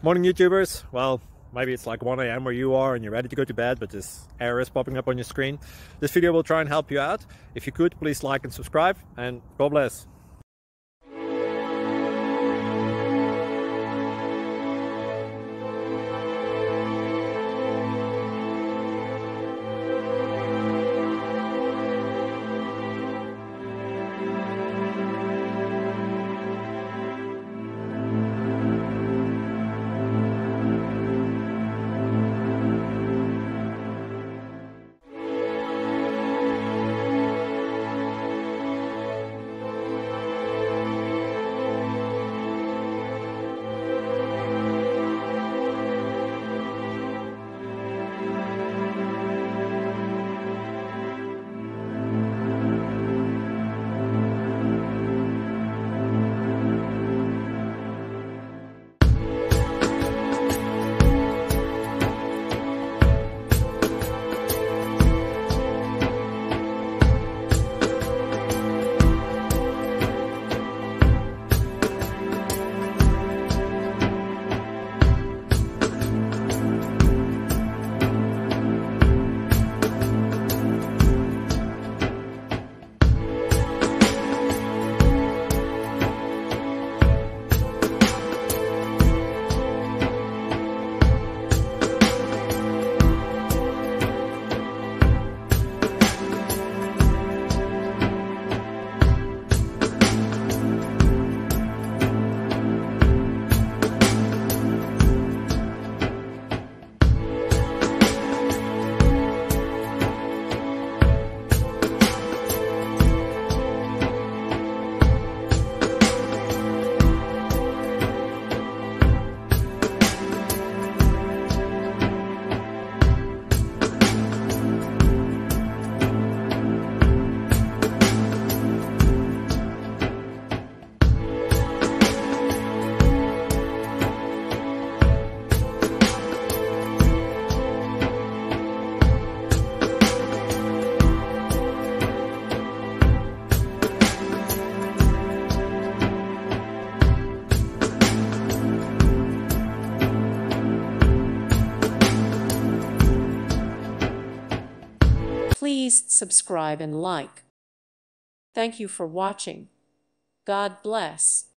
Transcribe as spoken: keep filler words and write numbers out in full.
Morning YouTubers. Well, maybe it's like one A M where you are and you're ready to go to bed, but this error is popping up on your screen. This video will try and help you out. If you could, please like and subscribe, and God bless. Please subscribe and like. Thank you for watching. God bless.